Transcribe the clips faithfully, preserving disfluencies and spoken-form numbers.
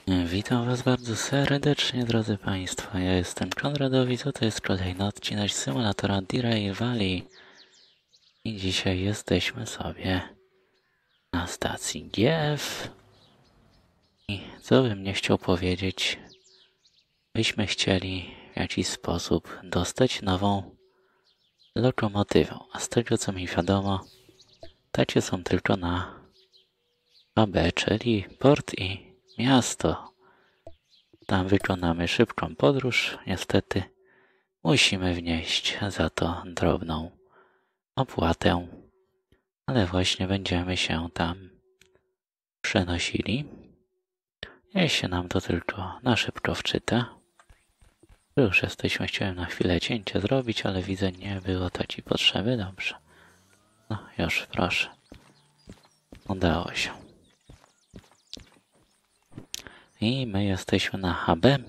Witam Was bardzo serdecznie, drodzy Państwo. Ja jestem Konradowic, a to jest kolejny odcinek symulatora Derail Valley. I dzisiaj jesteśmy sobie na stacji G F. I co bym nie chciał powiedzieć, byśmy chcieli w jakiś sposób dostać nową lokomotywę. A z tego co mi wiadomo, takie są tylko na A B, czyli port i miasto. Tam wykonamy szybką podróż. Niestety musimy wnieść za to drobną opłatę, ale właśnie będziemy się tam przenosili. Jeśli nam to tylko na szybko wczyta. Już jesteśmy, chciałem na chwilę cięcie zrobić, ale widzę, nie było to ci potrzeby. Dobrze. No już, proszę. Udało się. I my jesteśmy na H B,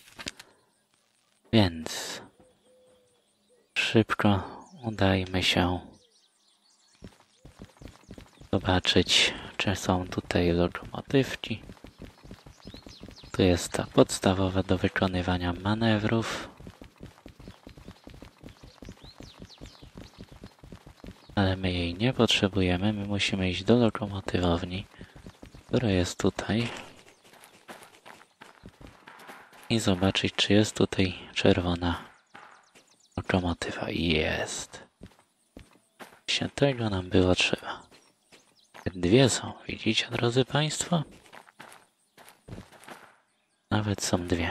więc szybko udajmy się zobaczyć, czy są tutaj lokomotywki. Tu jest ta podstawowa do wykonywania manewrów. Ale my jej nie potrzebujemy, my musimy iść do lokomotywowni, która jest tutaj. I zobaczyć, czy jest tutaj czerwona lokomotywa. Jest. Właśnie tego nam było trzeba. Dwie są, widzicie, drodzy Państwo? Nawet są dwie.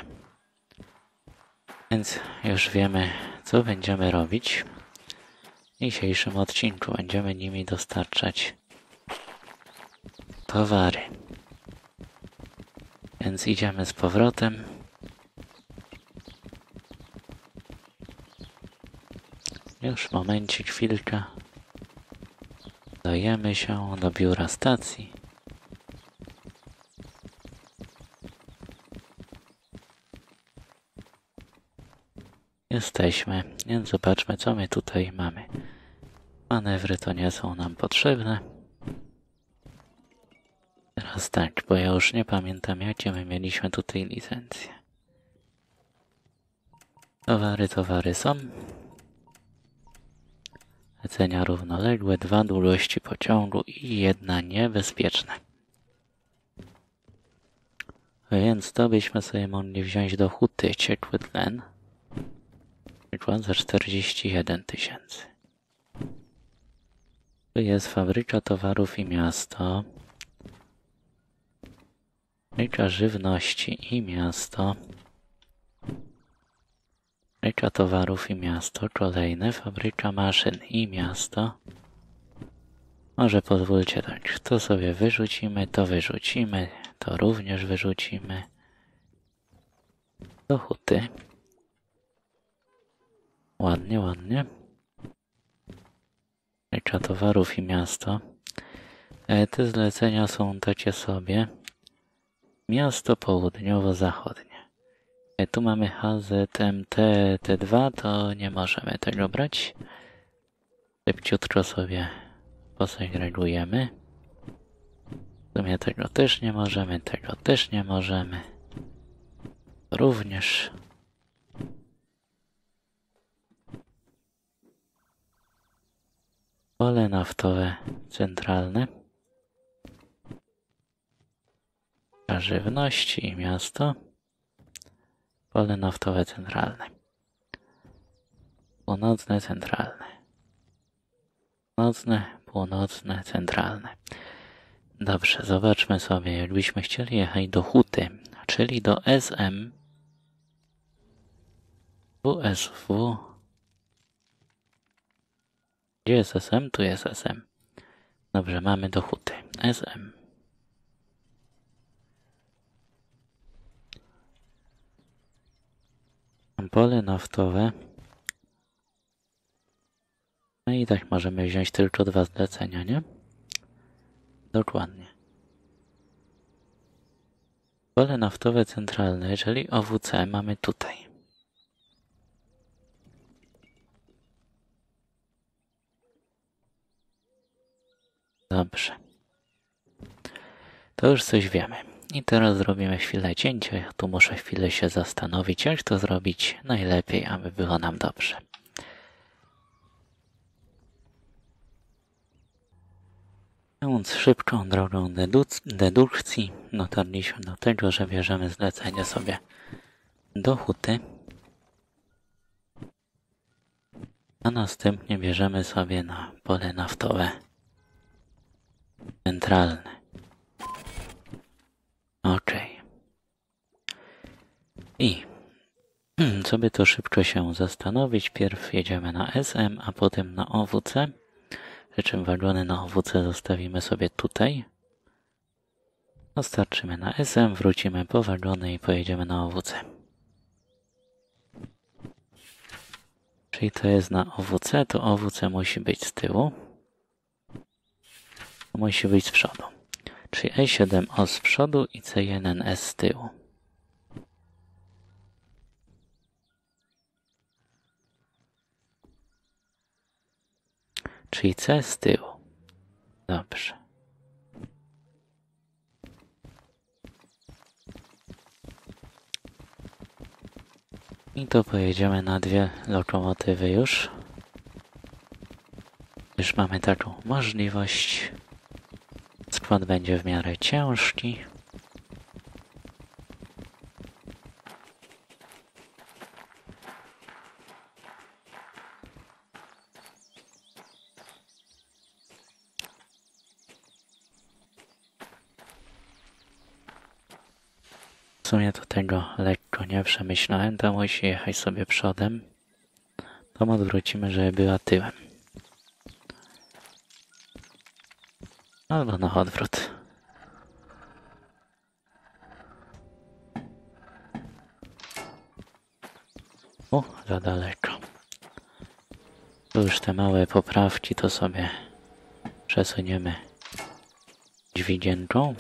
Więc już wiemy, co będziemy robić. W dzisiejszym odcinku będziemy nimi dostarczać towary. Więc idziemy z powrotem. Już momencik, chwilkę. Dajemy się do biura stacji. Jesteśmy, więc zobaczmy, co my tutaj mamy. Manewry to nie są nam potrzebne. Teraz tak, bo ja już nie pamiętam, jakie my mieliśmy tutaj licencje. Towary, towary są. Lecenia równoległe, dwa długości pociągu i jedna niebezpieczna. Więc to byśmy sobie mogli wziąć do huty ciekły tlen. Przykład za czterdzieści jeden tysięcy. Tu jest fabryka towarów i miasto. Fabryka żywności i miasto. Fabryka towarów i miasto. Kolejne. Fabryka maszyn i miasto. Może pozwólcie tak. To sobie wyrzucimy, to wyrzucimy, to również wyrzucimy. Do huty. Ładnie, ładnie. Fabryka towarów i miasto. E, te zlecenia są takie sobie. Miasto południowo-zachodnie. E, tu mamy H Z M T T dwa, to nie możemy tego brać. Szybciutko sobie posegregujemy. W sumie tego też nie możemy, tego też nie możemy. Również. Pole naftowe centralne. Żywności i miasto. Pole naftowe centralne. Północne centralne. Północne, północne, centralne. Dobrze, zobaczmy sobie, jakbyśmy chcieli jechać do huty, czyli do S M, W S W. Gdzie jest S M? Tu jest S M. Dobrze, mamy do huty. S M. Pole naftowe. No i tak możemy wziąć tylko dwa zlecenia, nie? Dokładnie. Pole naftowe centralne, czyli O W C mamy tutaj. Dobrze. To już coś wiemy. I teraz zrobimy chwilę cięcia. Ja tu muszę chwilę się zastanowić, jak to zrobić najlepiej, aby było nam dobrze. Więc szybką drogą dedukcji dotarliśmy do tego, że bierzemy zlecenie sobie do huty, a następnie bierzemy sobie na pole naftowe centralne. Ok. I żeby to szybko się zastanowić, pierw jedziemy na S M, a potem na O W C. Przy czym wagony na O W C zostawimy sobie tutaj. Dostarczymy na S M, wrócimy po wagony i pojedziemy na O W C. Czyli to jest na O W C, to O W C musi być z tyłu. Musi być z przodu. Czyli E siedem O z przodu i C jeden S z tyłu. Czyli C z tyłu. Dobrze. I to pojedziemy na dwie lokomotywy już. Już mamy taką możliwość. Skład będzie w miarę ciężki. W sumie to tego lekko nie przemyślałem, to musi jechać sobie przodem. To odwrócimy, żeby była tyłem. Albo na odwrót. O, za daleko. Tu już te małe poprawki to sobie przesuniemy dźwigienką.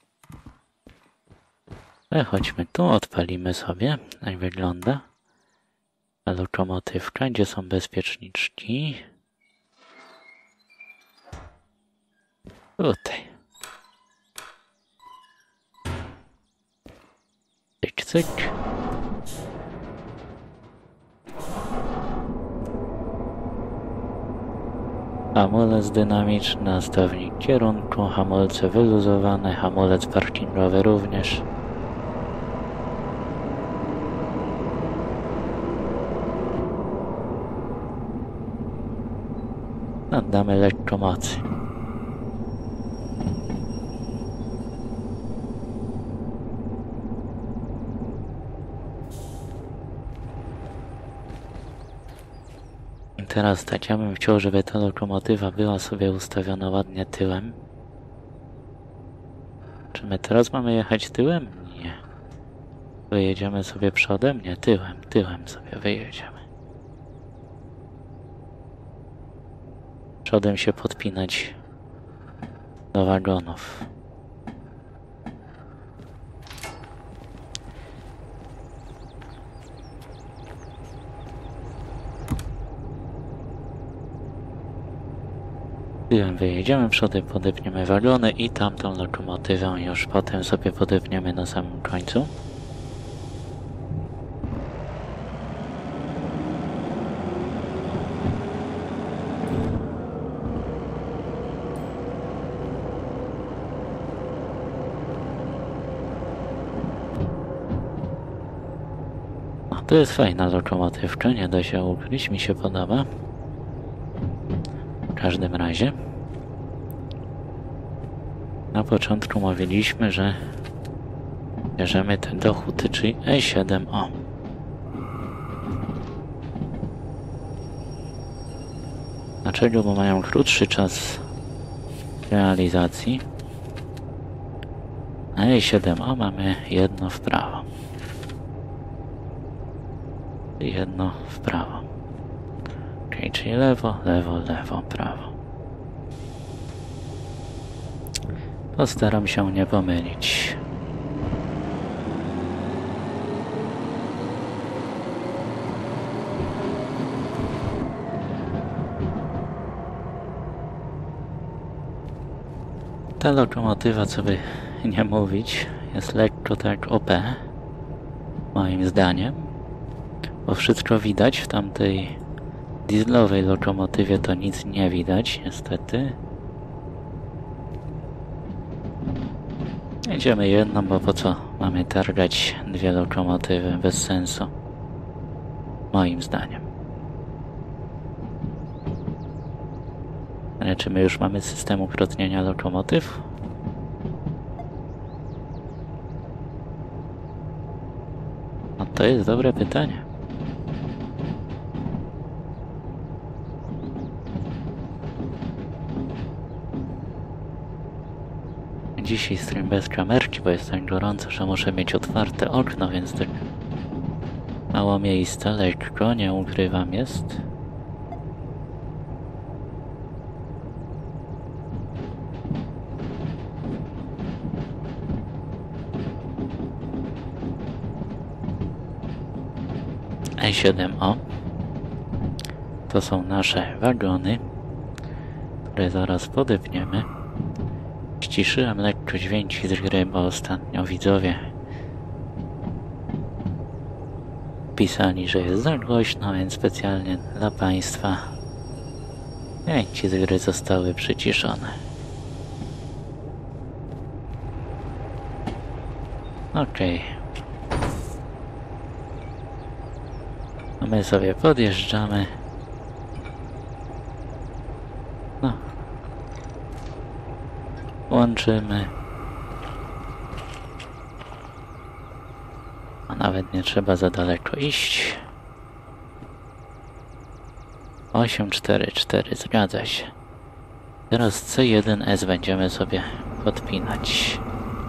Ale chodźmy tu, odpalimy sobie, jak wygląda ta lokomotywka, gdzie są bezpieczniczki. Tutaj. Cyk, cyk. Hamulec dynamiczny, nastawnik kierunku, hamulce wyluzowane, hamulec parkingowy również. Naddamy lekko mocy. I teraz tak, ja bym chciał, żeby ta lokomotywa była sobie ustawiona ładnie tyłem. Czy my teraz mamy jechać tyłem? Nie. Wyjedziemy sobie przodem? Nie, tyłem. Tyłem sobie wyjedziemy. Przodem się podpinać do wagonów. Tyłem wyjedziemy, przodem podepniemy wagony i tamtą lokomotywę już potem sobie podepniemy na samym końcu. To jest fajna lokomotywka, nie da się ukryć, mi się podoba. W każdym razie. Na początku mówiliśmy, że bierzemy ten do huty, czyli E siedem O. Dlaczego? Bo mają krótszy czas realizacji. Na E siedem O mamy jedno w prawo. Jedno w prawo. Ok, czyli lewo, lewo, lewo, prawo. Postaram się nie pomylić. Ta lokomotywa, co by nie mówić, jest lekko tak O P, moim zdaniem, bo wszystko widać. W tamtej dieslowej lokomotywie to nic nie widać, niestety. Jedziemy jedną, bo po co mamy targać dwie lokomotywy, bez sensu, moim zdaniem. Ale czy my już mamy system ukrotnienia lokomotyw? No to jest dobre pytanie. Dzisiaj stream bez kamerki, bo jest tak gorąco, że muszę mieć otwarte okno, więc tak mało miejsca, lekko, nie ukrywam, jest. E siedem O to są nasze wagony, które zaraz podepniemy. Ściszyłem lekko dźwięki z gry, bo ostatnio widzowie pisali, że jest za głośno, więc specjalnie dla Państwa dźwięki z gry zostały przyciszone. Okej. Okay. My sobie podjeżdżamy. No. Łączymy. A nawet nie trzeba za daleko iść. osiem cztery cztery, zgadza się. Teraz C jeden S będziemy sobie podpinać.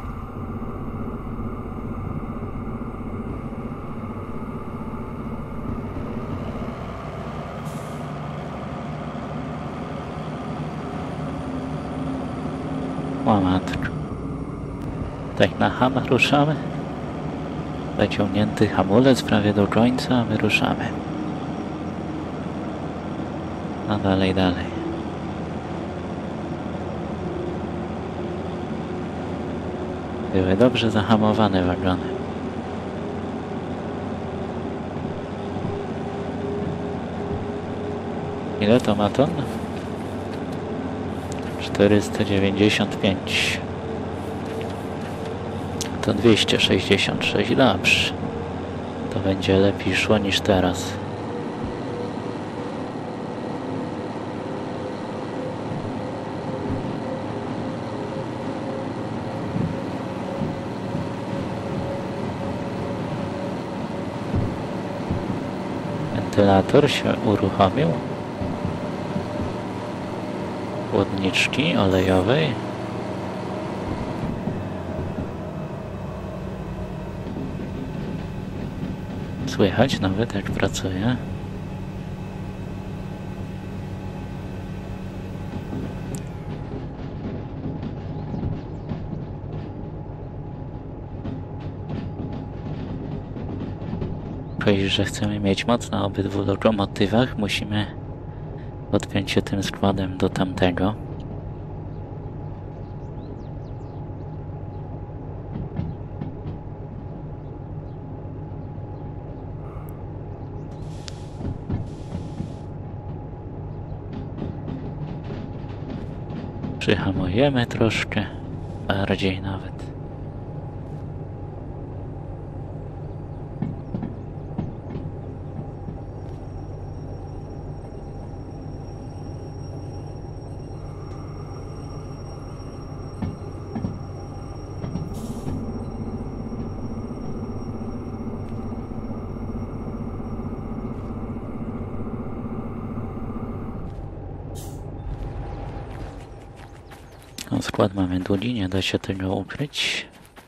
Łamatko. Tak na ham ruszamy. Zaciągnięty hamulec prawie do końca, a my ruszamy. A dalej, dalej. Były dobrze zahamowane wagony. Ile to ma ton? czterysta dziewięćdziesiąt pięć. To dwieście sześćdziesiąt sześć. Dobrze. To będzie lepiej szło niż teraz. Wentylator się uruchomił. Chłodniczki olejowej. Słychać nawet, jak pracuje. Powiedzieć, że chcemy mieć moc na obydwu lokomotywach, musimy podpiąć się tym składem do tamtego. Przyhamujemy troszkę, bardziej nawet. No, skład mamy długi, nie da się tego ukryć.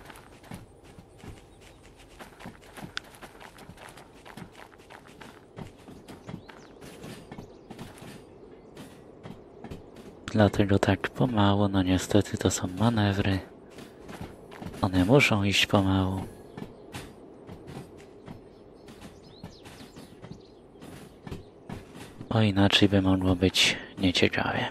Dlatego tak pomału, no niestety to są manewry. One muszą iść pomału. Bo inaczej by mogło być nieciekawie.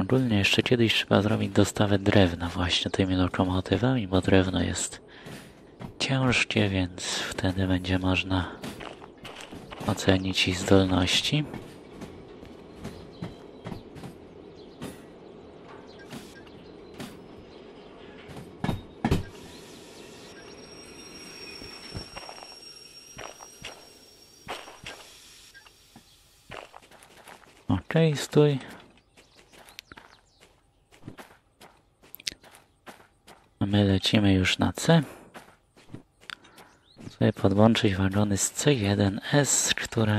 Ogólnie jeszcze kiedyś trzeba zrobić dostawę drewna właśnie tymi lokomotywami, bo drewno jest ciężkie, więc wtedy będzie można ocenić ich zdolności. Okej, okay, stój. My lecimy już na C. Sobie podłączyć wagony z C jeden S, które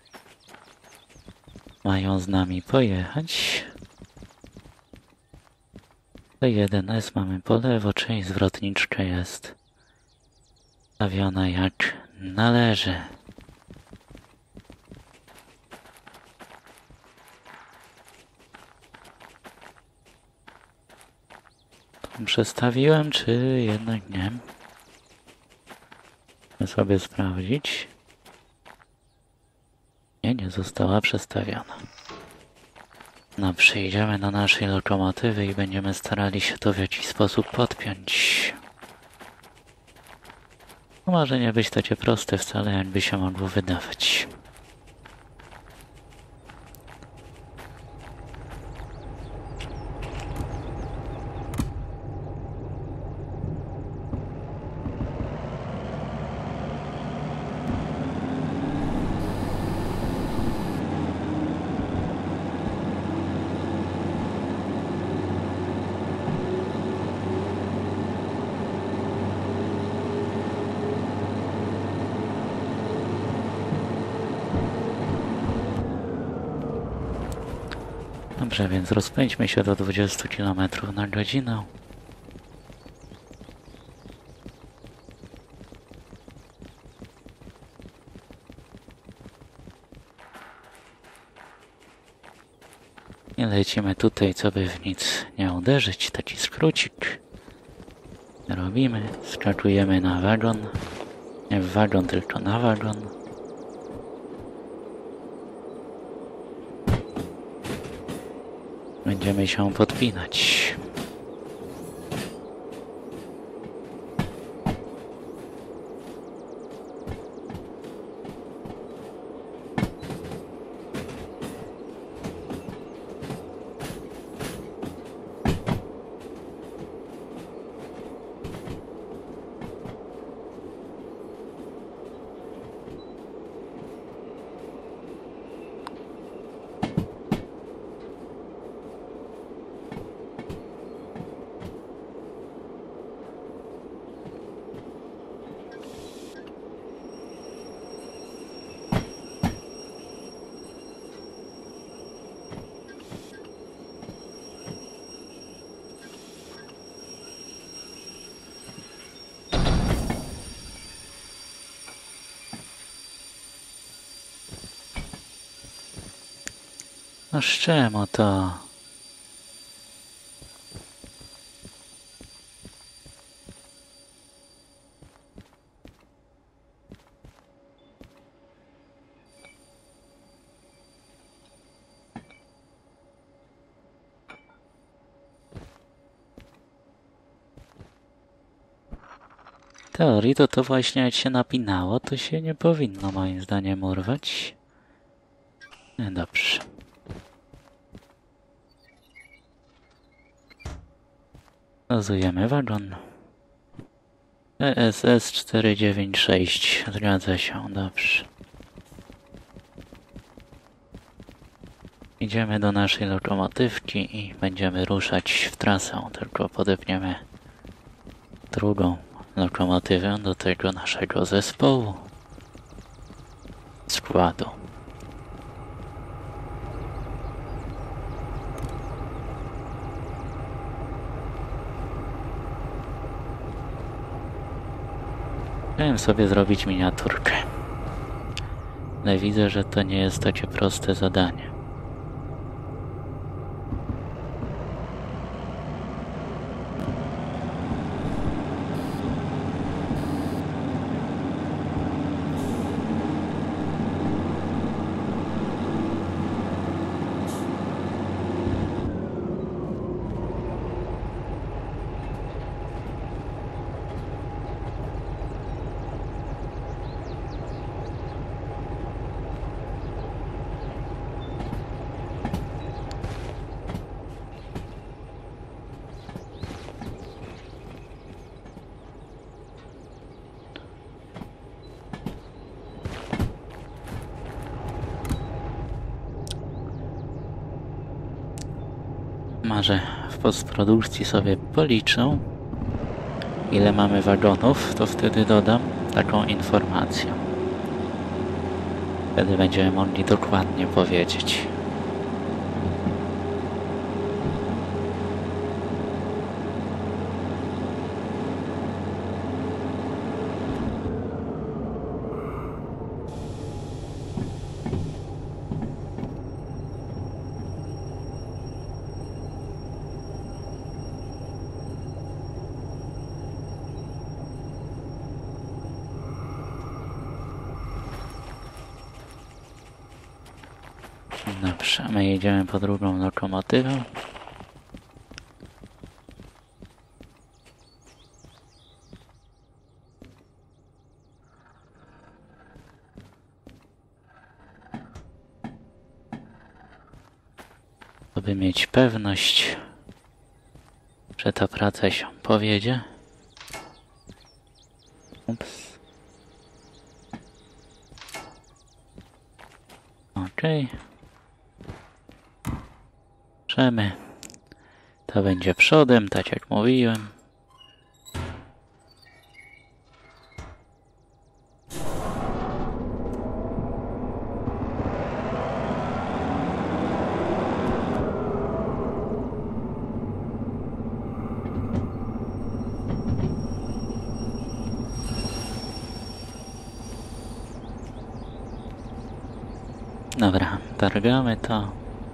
mają z nami pojechać. C jeden S mamy po lewo, część zwrotniczka jest stawiona jak należy. Przestawiłem, czy jednak nie? Chcę sobie sprawdzić. Nie, nie została przestawiona. No, przyjdziemy do naszej lokomotywy i będziemy starali się to w jakiś sposób podpiąć. No, może nie być takie proste wcale, jakby się mogło wydawać. Dobrze, więc rozpędźmy się do dwudziestu kilometrów na godzinę. I lecimy tutaj, co by w nic nie uderzyć. Taki skrócik. Robimy, skakujemy na wagon. Nie w wagon, tylko na wagon. Będziemy się podpinać. No z czemu to? W teorii to to właśnie jak się napinało, to się nie powinno moim zdaniem urwać. No dobrze. Dozujemy wagon. E S S cztery dziewięć sześć. Zgadza się, dobrze. Idziemy do naszej lokomotywki i będziemy ruszać w trasę, tylko podepniemy drugą lokomotywę do tego naszego zespołu składu. Chciałem sobie zrobić miniaturkę, ale widzę, że to nie jest takie proste zadanie. Może w postprodukcji sobie policzą, ile mamy wagonów, to wtedy dodam taką informację. Wtedy będziemy mogli dokładnie powiedzieć. Dobrze, my jedziemy po drugą lokomotywę. Aby mieć pewność, że ta praca się powiedzie. Ups. Okej. Przemy. To będzie przodem, tak jak mówiłem. Dobra, targamy to.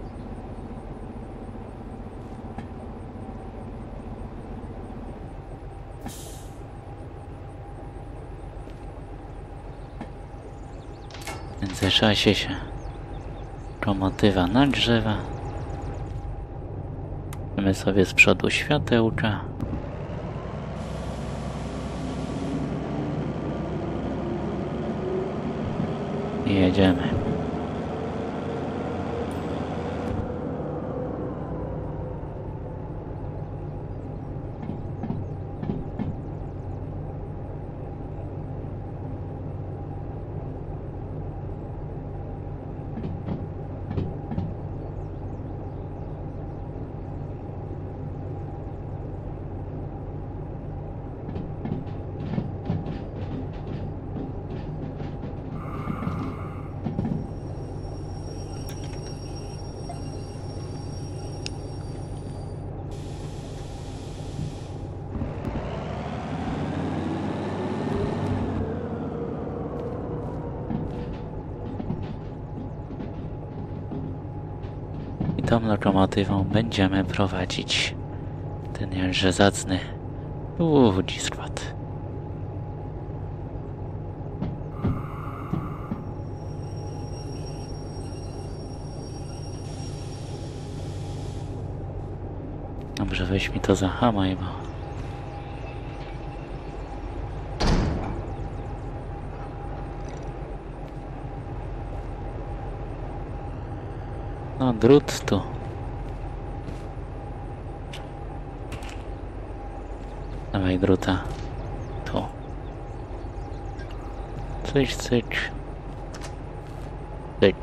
W międzyczasie się lokomotywa nagrzewa. My sobie z przodu światełka. I jedziemy. I tą lokomotywą będziemy prowadzić ten jakże zacny łódź skład. Dobrze, weź mi to za hamaj, bo... No, drut tu. Dawaj druta. Tu. Cyk, cyk. Cyk.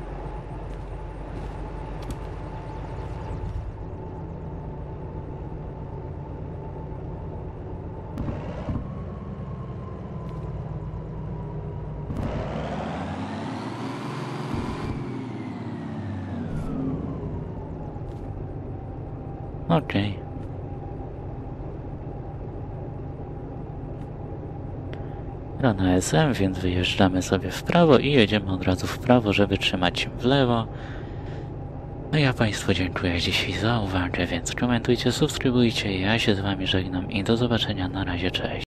Okej. Okay. Rana S M, więc wyjeżdżamy sobie w prawo i jedziemy od razu w prawo, żeby trzymać się w lewo. No ja Państwu dziękuję dzisiaj za uwagę, więc komentujcie, subskrybujcie. Ja się z Wami żegnam i do zobaczenia. Na razie, cześć.